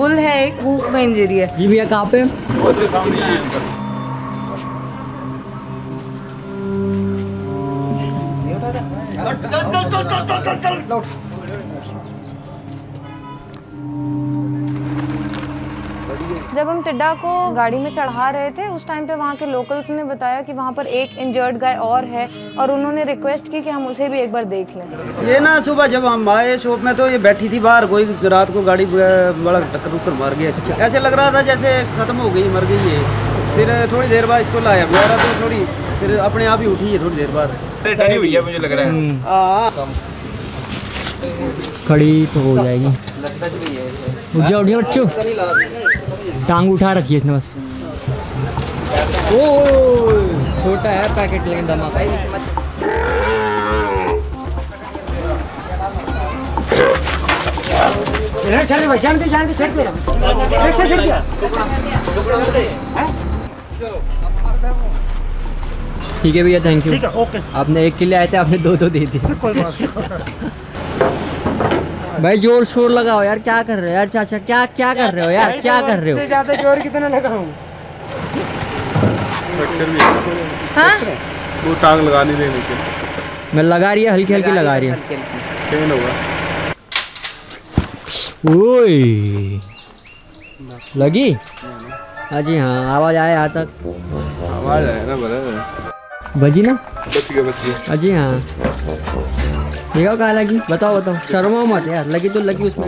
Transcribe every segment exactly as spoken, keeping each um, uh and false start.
Bull है, एक hoof में इंजरी है। जी भैया कहाँ पे? जब हम टिड्डा को गाड़ी में चढ़ा रहे थे उस टाइम पे वहाँ के लोकल्स ने बताया कि वहाँ पर एक इंजर्ड गाय और है और उन्होंने रिक्वेस्ट की कि हम उसे भी एक बार देख लें। ये ना सुबह जब हम आए शॉप में तो ये बैठी थी बाहर, कोई रात को गाड़ी बड़ा टक्कर उक्कर मार गया, ऐसे लग रहा था जैसे खत्म हो गई, मर गई है। फिर थोड़ी देर बाद इसको लाया गया तो थोड़ी फिर अपने आप ही उठी है थोड़ी देर बाद। सही हुई है मुझे लग रहा है। हाँ खड़ी तो हो जाएगी। उठ जाओ उठ जाओ बच्चों, टांग उठा रखी है इसने बस। ओ छोटा है पैकेट लेकिन धमाका। ठीक है भैया, थैंक यू। आपने एक किलो आए थे, आपने दो दो दे दिए। भाई जोर शोर लगाओ यार, क्या कर रहे हो यार चाचा, क्या क्या कर रहे हो यार, क्या कर रहे हो? ज्यादा जोर कितना लगाऊं? हाँ? वो टांग लगा नहीं रही नीचे। मैं लगा रही है, हल्की हल्की लगा रही है। पेन होगा। ओए लगी? हाँ जी हाँ, आवाज आया यहाँ तक। आवाज आया ना, बराबर बजी ना? बच गया बच गया। हाँ जी हाँ, देखो कहाँ लगी, बताओ बताओ, शर्मा मत यार, लगी तो लगी उसमें।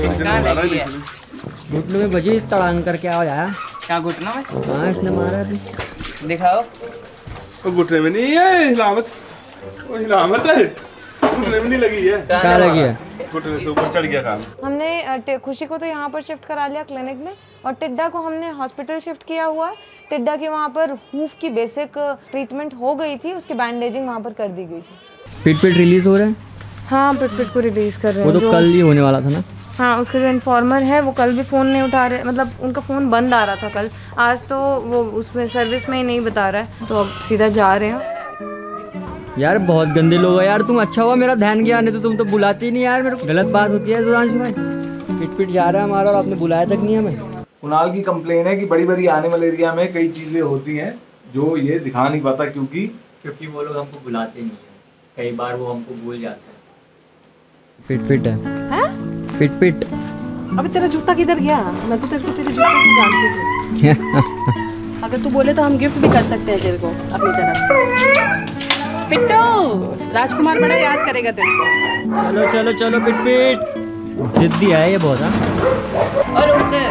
घुटने में बजी तड़ांग करके आवाज आया। क्या घुटना में? हाँ इसने मारा अभी। दिखाओ। वो घुटने में नहीं है, हिलामत वो हिलामत है, घुटने में नहीं लगी है। क्या लगी है? घुटने से ऊपर चढ़ गया काम। हमने खुशी को तो यहाँ पर शिफ्ट करा लिया क्लिनिक में और टिड्डा को हमने हॉस्पिटल शिफ्ट किया हुआ है। टिड्डा की वहाँ पर हूफ की बेसिक ट्रीटमेंट हो गई थी, उसकी बैंडेजिंग वहाँ पर कर दी गई थी। पिट पिट रिलीज हो रहा है? हाँ पिट पिट को रिलीज कर रहे हैं। वो तो कल ही होने वाला था ना? हाँ, उसके जो इन्फॉर्मर है वो कल भी फ़ोन नहीं उठा रहे, मतलब उनका फ़ोन बंद आ रहा था कल, आज तो वो उसमें सर्विस में ही नहीं बता रहा है, तो अब सीधा जा रहे हैं। यार बहुत गंदे लोग हैं यार तुम, अच्छा हुआ मेरा ध्यान गया, नहीं तो तुम तो बुलाते ही नहीं यार मेरे को। गलत बात होती है सुधांशु भाई, पिट पिट जा रहा है हमारा और आपने बुलाया तक नहीं हमें। कुणाल की कंप्लेन है कि बड़ी बड़ी आने मलेरिया में कई चीजें होती हैं जो ये दिखा नहीं पाता, क्योंकि क्योंकि वो लोग हमको बुलाते नहीं है, कई बार वो हमको भूल जाते हैं। पिट पिट है, हैं? पिट पिट। अबे तेरा जूता किधर गया? मैं तो तेरे को तेरे जूते से जानती हूँ। अगर तू बोले तो हम गिफ्ट भी कर सकते हैं तेरे को अपनी तरफ से। पिट्टू, राजकुमार बड़ा याद करेगा तेरे को। चलो चलो चलो पिट पिट, जिद्दी है ये बहुत। हाँ और रुक,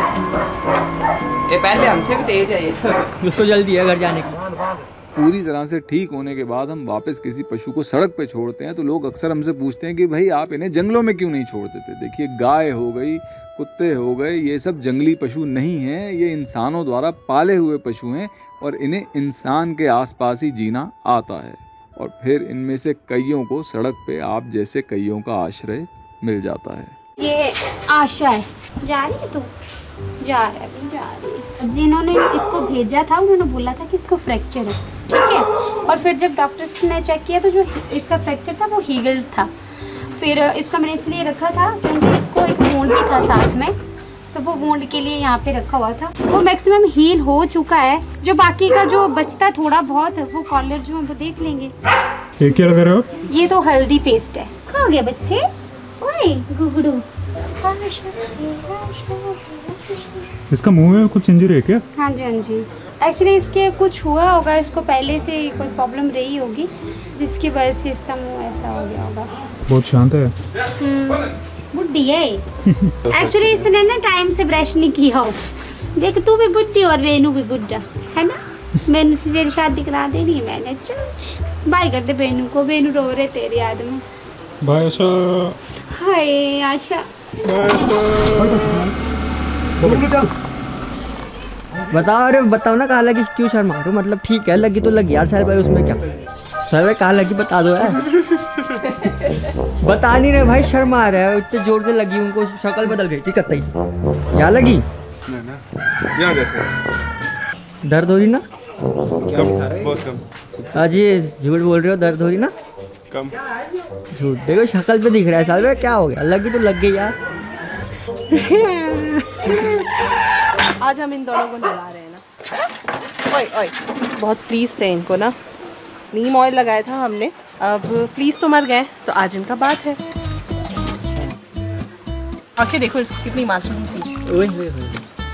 ये पहले हमसे भी तेज है ये। उसको जल्दी है घर जाने की। पूरी तरह से ठीक होने के बाद हम वापस किसी पशु को सड़क पे छोड़ते हैं तो लोग अक्सर हमसे पूछते हैं कि भाई आप इन्हें जंगलों में क्यों नहीं छोड़ देते। देखिए, गाय हो गई, कुत्ते हो गए, ये सब जंगली पशु नहीं हैं, ये इंसानों द्वारा पाले हुए पशु हैं और इन्हें इंसान के आसपास ही जीना आता है और फिर इनमें से कईयों को सड़क पे आप जैसे कईयों का आश्रय मिल जाता है। ये आशा है, जा रही है तू? जा रहा है, जा रही है। जिन्होंने इसको भेजा था उन्होंने बोला था कि इसको फ्रैक्चर है, ठीक है। और फिर जब डॉक्टर्स ने चेक किया तो जो इसका फ्रैक्चर था वो हीगल था। फिर इसको मैंने इसलिए रखा था क्योंकि इसको एक वुंड भी था साथ में, तो वो वुंड के लिए यहाँ पे रखा हुआ था। वो मैक्सिमम हील हो चुका है, जो बाकी का जो बचता है थोड़ा बहुत वो कॉलर जो है वो देख लेंगे। ये क्या लगा रहे हो? ये तो हल्दी पेस्ट है। कहाँ गए बच्चे? ओए गुगड़ू, इसका मुंह में कुछ इंजरी है क्या? हाँ जी हाँ जी, एक्चुअली इसके कुछ हुआ होगा, इसको पहले से कोई प्रॉब्लम रही होगी जिसकी वजह से इसका मुंह ऐसा हो गया होगा। बहुत शांत है। बुड्ढी है एक्चुअली, इसने ना टाइम से ब्रश नहीं किया हो। देख तू भी बुड्ढी और वेनू भी बुड्ढा है ना। वेनू से तेरी शादी करा देनी है मैंने। चल बाय कर दे वेनू को, वेनू रो रहे तेरी याद में। बाय आशा। हाय आशा। बताओ, अरे बताओ ना कहाँ लगी, क्यों शर्मा रहे हो? मतलब ठीक है लगी तो लगी यार सर भाई, उसमें क्या सर भाई, कहाँ लगी बता दो यार। बता नहीं रहे भाई, शर्मा रहे है, इतने जोर से लगी, उनको शक्ल बदल गई थी कतई। क्या लगी? दर्द हो रही ना? कम, बहुत कम। आज ये झूठ बोल रहे हो, दर्द हो रही ना? कम। झूठ, देखो शक्ल पे दिख रहा है साल में, क्या हो गया? लगी तो लग गई यार। आज हम इन दोनों को नहला रहे हैं ना। ओए ओए, बहुत फ्लीस थे इनको ना, नीम ऑयल लगाया था हमने, अब फ्लीस तो मर गए, तो आज इनका बात है। आखिर देखो इसकी कितनी मासूम सी।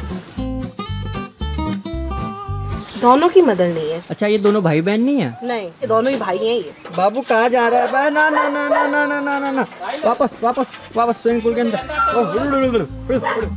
दोनों की मदर नहीं है। अच्छा, ये दोनों भाई बहन नहीं है? नहीं, ये दोनों ही भाई हैं ये। बाबू कहाँ जा रहा है? बा, ना ना ना ना ना ना ना ना ना वापस वापस वापस स्विमिंग पूल के अंदर। ओह, उड़, उड़, उड़, उड़, उड़।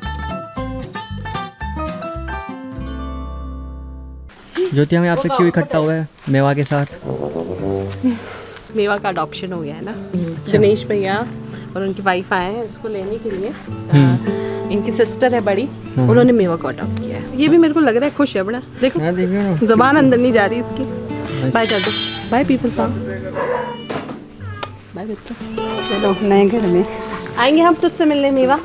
ज्योति, हमें आपसे क्यों इकट्ठा हुआ है मेवा के साथ? मेवा का अडॉप्शन हो गया है ना। दिनेश भैया और उनकी वाइफ आए हैं इसको लेने के लिए। इनकी सिस्टर है बड़ी, उन्होंने मेवा को अडॉप्ट किया है। ये भी मेरे को लग रहा है खुश है बड़ा। देखो जबान अंदर नहीं जा रही इसकी। बाय कर दो, बाय पीपल फार्म, बाय बच्चा। चलो नए घर में आएंगे हम तुझसे मिलने मेवा।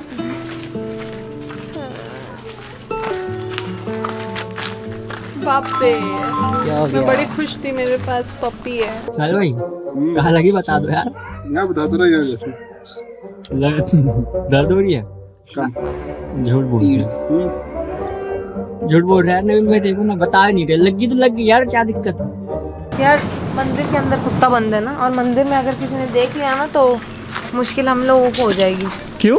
बापे, मैं बड़ी खुश थी, मेरे पास पप्पी है। चल भाई, कहाँ लगी बता दो यार। मैं बता दो ना यार। दर्द हो रही है? झूठ बोल झूठ बोल रहा है। नवीन भाई देखो ना, बता नहीं रहे। लगी तो लगी यार, क्या दिक्कत है यार? मंदिर के अंदर कुत्ता बंद है ना, और मंदिर में अगर किसी ने देख लिया ना तो मुश्किल हम लोगों को हो जाएगी। क्यों?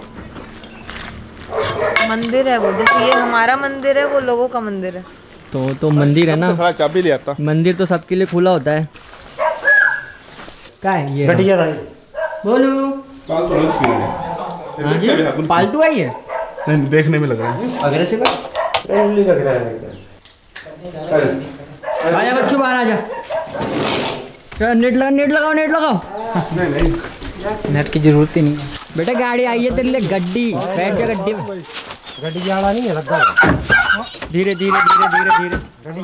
मंदिर है वो, जैसे ये हमारा मंदिर है, वो लोगों का मंदिर है। तो तो मंदिर है ना, चाबी ले आता। मंदिर तो सबके लिए खुला होता है। क्या है ये? घटिया था बोलो। पालतू नहीं इसकी है। हाँ जी, पालतू है ये? नहीं, देखने में लग रहा है अग्रेसिव है। आजा बच्चों, बाहर आजा। चलो नेट लगा, नेट लगाओ, नेट लगाओ। नहीं नहीं, नेट की जरूरत ही नहीं है। बेटा गाड़ी आई है तेरे लिए, गड्डी। बैठ जा गड्डी में। गड्डी जाड़ा नहीं है लगता। धीरे धीरे धीरे धीरे धीरे।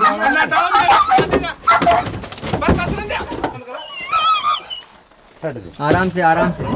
आराम से आराम से।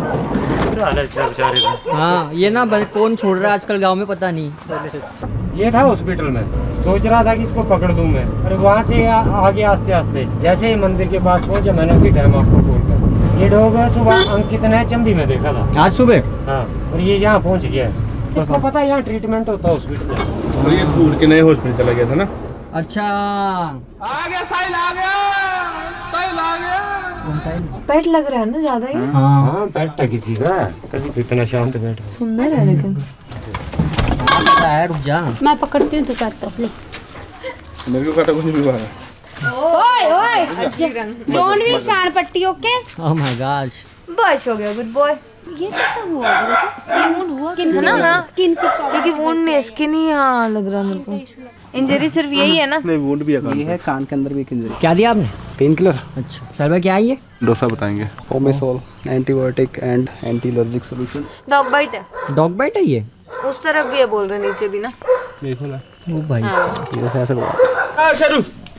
हाँ, ये ना कौन छोड़ रहा है आजकल गांव में, पता नहीं। ये था हॉस्पिटल में, सोच रहा था कि इसको पकड़ दूं मैं, और वहाँ से आ, आगे आस्ते आस्ते जैसे ही मंदिर के पास पहुंचा, मैंने उसी टाइम आपको कॉल कर। ये डॉग सुबह अंकित ने चंबी में देखा था आज सुबह। हाँ, और ये यहाँ पहुँच गया है। इसको पता है यहाँ ट्रीटमेंट होता है हॉस्पिटल में। और ये दूर के नए हॉस्पिटल चला गया था ना। अच्छा, आ गया साहिल, आ गया साहिल, आ गया। पेट लग रहा है ना ज्यादा ही। हाँ, पेट है किसी का, कभी कितना शांत बैठ। सुंदर है लेकिन। है, रुक जा। मैं पकड़ती हूँ, तू काटता ले। मेरे को काटा कुछ नहीं हुआ है। ओए ओए, डोंट बी शान पट्टी, ओके? ओह माय गॉड, बस हो गया, गुड बॉय। ये कैसा हुआ? स्किन वुंड हुआ? स्किन है ना? हाँ, स्किन की प्रॉब्लम। क्योंकि वुंड में स्किन ही हाँ लग रहा है मेरे को। इंजरी सिर्फ यही है ना? नहीं, वुंड भी है। ये है कान के अंदर भी एक इंजरी। क्या दिया आपने? Pain killer. अच्छा, सर क्या है ये? डोसा बताएंगे। ओमेसोल antibiotic and anti allergic solution. Dog bite है। डॉग बाइट है ये? उस तरफ भी है, बोल रहे नीचे भी ना। देखो ना, ओ भाई, ये ऐसे हुआ। आ शुरू।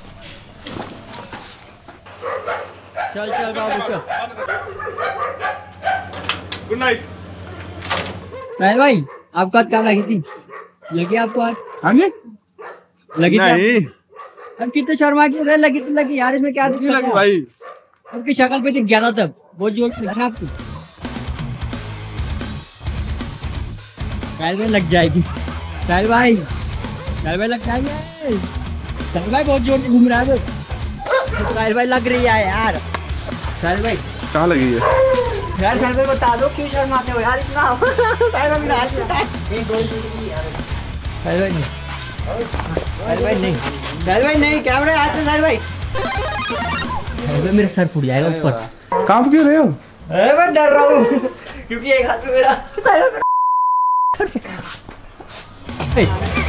चल चल बाबू चल। Good night. नहीं भाई, आपको आज क्या लगी थी? लगी आपको आज? हाँ जी, लगी थी? नहीं। अब कितने शर्मा की रहे, लगी तो लगी यार, इसमें क्या दिक्कत लगी है? भाई, उनकी शक्ल पे दिख गया था तब, बहुत जोर से लगा आपको। साहिल भाई लग जाएगी। साहिल भाई, साहिल भाई लग जाएंगे। साहिल भाई बहुत जोर से घूम रहा है। साहिल भाई लग रही है यार। साहिल भाई कहाँ लगी है? यार साहिल भाई बता दो, क्यों शर्माते हो यार इतना? साहिल भाई मेरा हाथ में है। साहिल भाई नहीं, साहिल भाई नहीं, साहिल भाई नहीं, कैमरे हाथ में। साहिल भाई, साहिल भाई मेरा सर फूट जाएगा ऊपर। कांप क्यों रहे हो? अरे मैं डर रहा हूँ क्योंकि एक हाथ में मेरा साहिल भाई।